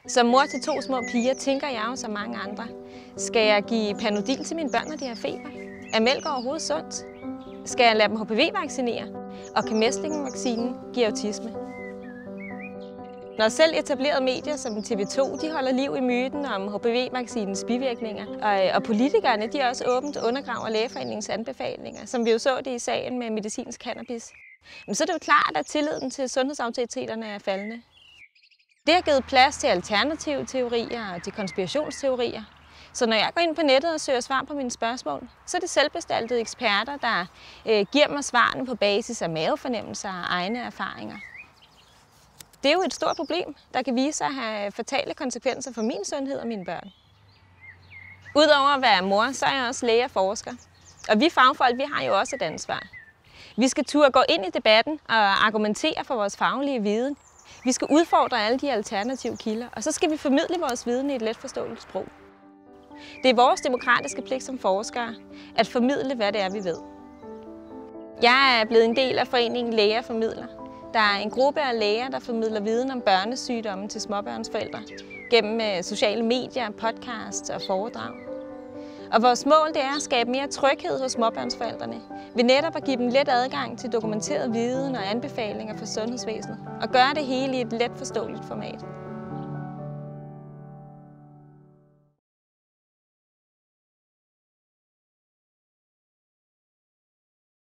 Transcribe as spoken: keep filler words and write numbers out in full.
Som mor til to små piger tænker jeg jo som mange andre. Skal jeg give Panodil til mine børn, når de har feber? Er mælk overhovedet sundt? Skal jeg lade dem H P V-vaccinere? Og kan mæslingevaccinen give autisme? Når selv etablerede medier som T V to de holder liv i myten om H P V-vaccinens bivirkninger, og, og politikerne de også åbent undergraver Lægeforeningens anbefalinger, som vi jo så det i sagen med medicinsk cannabis, men så er det jo klart, at tilliden til sundhedsautoriteterne er faldende. Det har givet plads til alternative teorier og til konspirationsteorier. Så når jeg går ind på nettet og søger svar på mine spørgsmål, så er det selvbestaltede eksperter, der øh, giver mig svarene på basis af mavefornemmelser og egne erfaringer. Det er jo et stort problem, der kan vise sig at have fatale konsekvenser for min sundhed og mine børn. Udover at være mor, så er jeg også læge og forsker. Og vi fagfolk, vi har jo også et ansvar. Vi skal turde gå ind i debatten og argumentere for vores faglige viden. Vi skal udfordre alle de alternative kilder, og så skal vi formidle vores viden i et letforståeligt sprog. Det er vores demokratiske pligt som forskere at formidle, hvad det er, vi ved. Jeg er blevet en del af foreningen Læger Formidler. Der er en gruppe af læger, der formidler viden om børnesygdomme til småbørnsforældre gennem sociale medier, podcasts og foredrag. Og vores mål det er at skabe mere tryghed hos småbørnsforældrene ved netop at give dem let adgang til dokumenteret viden og anbefalinger fra sundhedsvæsenet og gøre det hele i et let forståeligt format.